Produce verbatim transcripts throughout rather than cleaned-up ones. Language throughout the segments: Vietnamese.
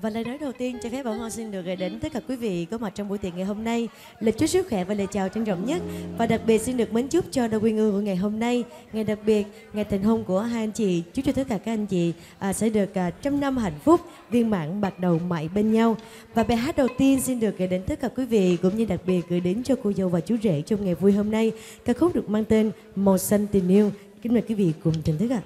Và lời nói đầu tiên cho phép Bảo Ngọc xin được gửi đến tất cả quý vị có mặt trong buổi tiệc ngày hôm nay lời chúc sức khỏe và lời chào trân trọng nhất. Và đặc biệt xin được mến chúc cho đôi quyên ương của ngày hôm nay, ngày đặc biệt, ngày thành hôn của hai anh chị. Chúc cho tất cả các anh chị à, sẽ được à, trăm năm hạnh phúc, viên mãn bạc đầu mãi bên nhau. Và bài hát đầu tiên xin được gửi đến tất cả quý vị cũng như đặc biệt gửi đến cho cô dâu và chú rể trong ngày vui hôm nay. Ca khúc được mang tên Màu xanh tình yêu. Kính mời quý vị cùng thưởng thức ạ.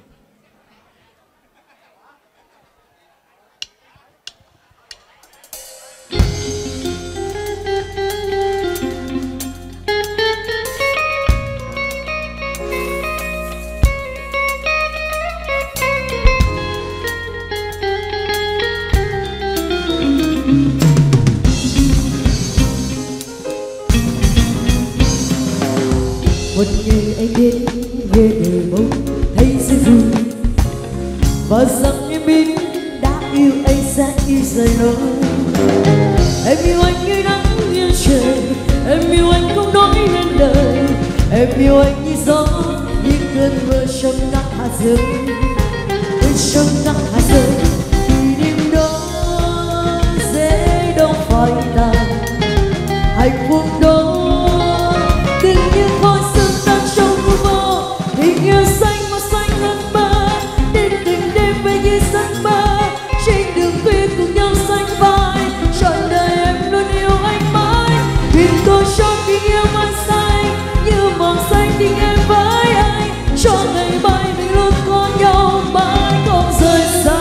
Một ngày anh đến về đời mong thấy sẽ vui, và rằng em biết đã yêu anh sẽ yêu dài lâu. Em yêu anh như nắng như trời, em yêu anh không nói nên lời, em yêu anh như gió như cơn mưa trong nắng hạ rơi, trong nắng hạ rơi. Thì đêm đó dễ đâu phải tàn, hạnh phúc đó tình như khói sương tan trong vô vô. Tình yêu xanh mà xanh hơn bờ, đến từng đêm về như giấc mơ, trên đường khuya cùng nhau sánh vai. Trọn đời em luôn yêu anh mãi, vì tôi cho tình yêu mãi xanh như màu xanh tình em với anh. Cho ngày mai mình luôn có nhau mãi không rời xa.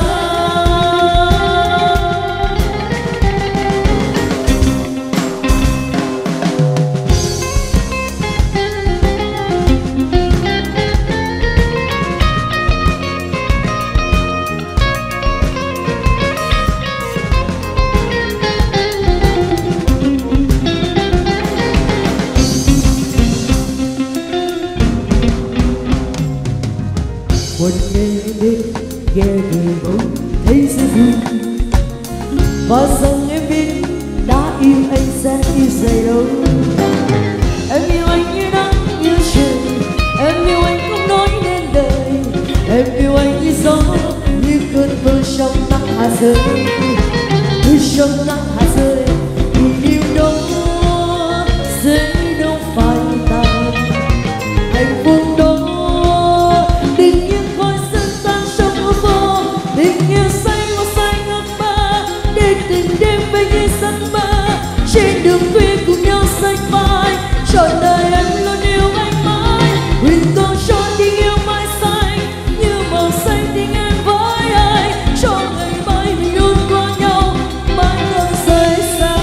Một ngày đến nghe người bỗng thấy sẽ vui, và rằng em biết đã yêu anh sẽ yêu dài lâu. Em yêu anh như nắng như trời, em yêu anh không nói nên lời, em yêu anh như gió như cơn mưa trong nắng hạ rơi, như trong nắng hạ rơi. Tình yêu đó dễ đâu phải tàn, hạnh phúc đó tình như khói sương tan trong vô vô. Tình yêu xanh màu xanh ước mơ, đến từng đêm về như giấc mơ, trên đường khuya cùng nhau sánh vai. Trọn đời em luôn yêu anh mãi, vì tôi cho tình yêu mãi xanh như màu xanh tình em với anh. Cho ngày mai mình luôn có nhau mãi không rời xa.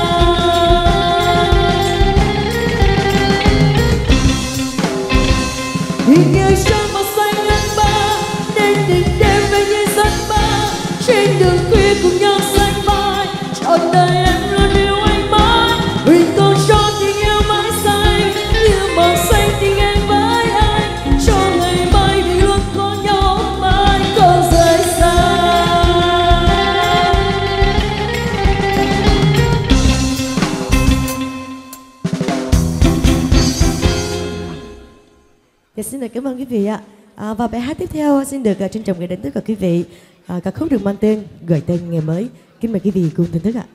Tình yêu trong màu xanh ước mơ, đến từng đêm về như giấc mơ, trên đường khuya cùng nhau sánh vai. Trọn đời em luôn yêu anh mãi, vì tôi cho tình yêu mãi xanh như màu xanh tình em với anh. Cho ngày mai mình luôn có nhau mãi không rời xa. Dạ, xin được cảm ơn quý vị ạ. À, và bài hát tiếp theo xin được uh, trân trọng gửi đến tất cả quý vị. À, ca khúc được mang tên Gửi tên ngày mới. Kính mời quý vị cùng thưởng thức ạ.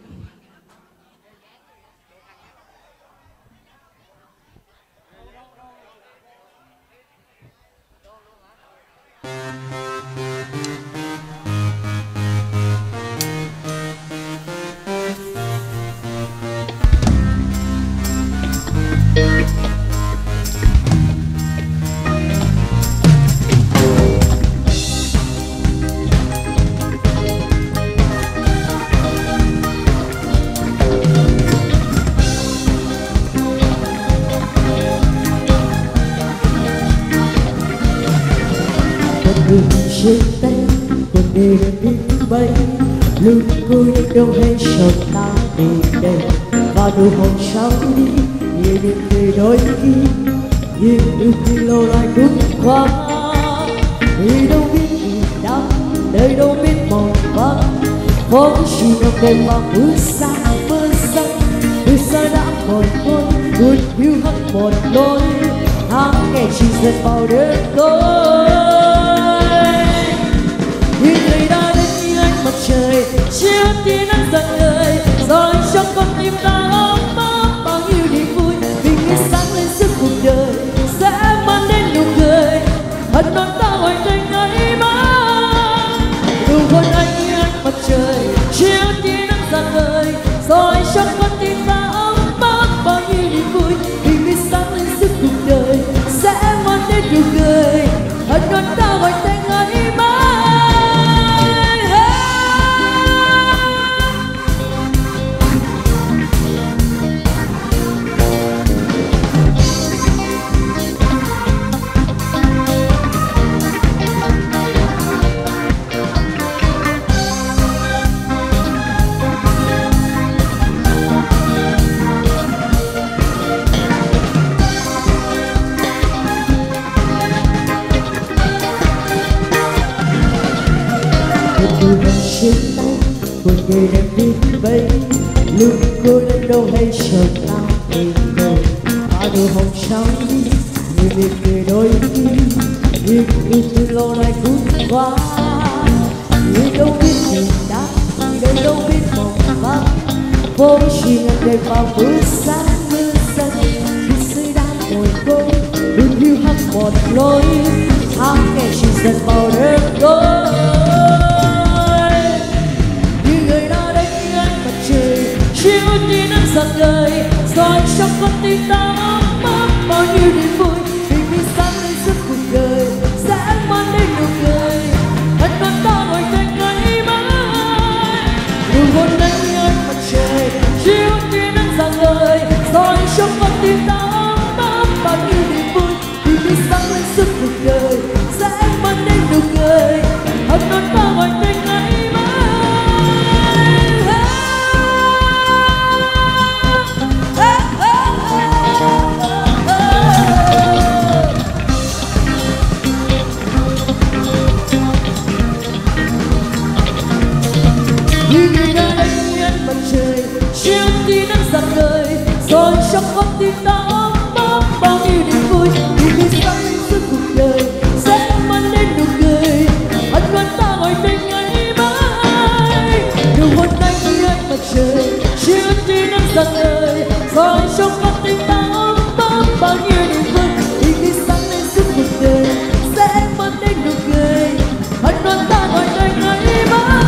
Đường trên tay cuộc đời đi bay, luôn cô đi đâu hay sợ ta về đây. Và nụ hôn sau đi nhiều điều người đôi khi, nhiều điều khi lâu lại cũng qua. Vì đâu biết gì đắng, đời đâu biết mòn vắng, phố chỉ nằm đêm mà mưa xa mưa xanh. Từ xa đã còn thôi buồn hiu hắt một đôi, tháng ngày chỉ dần vào đêm tối. Như người đã đến như ánh mặt trời chiếu tia gọi tên ấy mãi. Nụ hôn anh ánh mặt trời chiếu tia nắng rạng ngời, rồi trong con tim ta ấm áp bao nhiêu niềm vui. Vì biết sáng lên suốt cuộc đời sẽ mang đến nụ cười, hạnh phúc ta gọi tên ấy mãi. Từ hàng trên tay một người đang đi bay, lúc cô lên đâu hay chờ ta tìm đâu. Hoa nụ hồng trao đi người mỉm cười đôi khi, nhưng yêu từ lâu nay cũng qua. Người đâu biết tình đã, người đâu biết mộng vắng, vô chỉ ngần đêm vào bữa sáng mưa rơi. Khi dưới đá ngồi cô đừng hiu hắt một lối, tháng ngày chỉ dần vào đêm tối. Chiếu tia nắng rạng ngời, rồi trong con tim ta ấm áp bao nhiêu niềm vui. Vì biết sáng lên suốt cuộc đời sẽ mang đến nụ cười, hạnh phúc ta gọi tên ấy mãi. Nụ hôn anh ánh mặt trời chiếu tia nắng rạng ngời, rồi trong con tim ta ấm áp bao nhiêu niềm vui. Vì biết sáng lên suốt cuộc đời sẽ mang đến nụ cười, hạnh phúc ta gọi tên ấy mãi. Như người đã đánh ánh mặt trời chiếu tia nắng rạng ngời, rồi trong con tim ta ấm áp bao nhiêu niềm vui. Vì biết sáng lên suốt cuộc đời sẽ mang đến nụ cười, hạnh phúc ta gọi tên ấy mãi. Nụ hôn anh như ánh mặt trời chiếu tia nắng rạng ngời, rồi trong con tim ta ấm áp bao nhiêu niềm vui. Vì biết sáng lên suốt cuộc đời sẽ mang đến nụ cười, hạnh phúc ta gọi tên ấy mãi.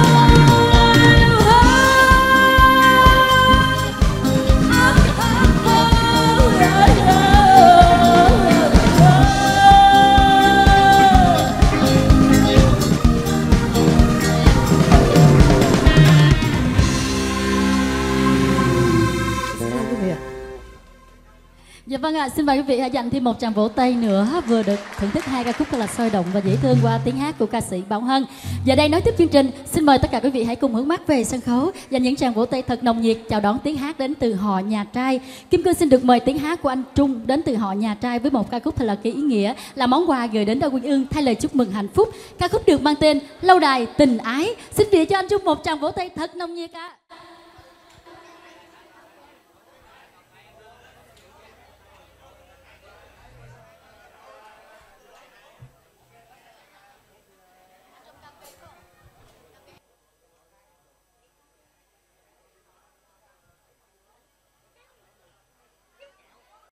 Dạ vâng ạ, à, xin mời quý vị hãy dành thêm một tràng vỗ tay nữa. Vừa được thưởng thức hai ca khúc thật là sôi động và dễ thương qua tiếng hát của ca sĩ Bảo Hân. Giờ đây nói tiếp chương trình, xin mời tất cả quý vị hãy cùng hướng mắt về sân khấu, dành những tràng vỗ tay thật nồng nhiệt chào đón tiếng hát đến từ họ Nhà Trai. Kim Cương xin được mời tiếng hát của anh Trung đến từ họ Nhà Trai với một ca khúc thật là ý nghĩa, là món quà gửi đến Đào Quyên Ương thay lời chúc mừng hạnh phúc. Ca khúc được mang tên Lâu Đài Tình Ái. Xin vị cho anh Trung một tràng vỗ tay thật nồng nhiệt ạ. À.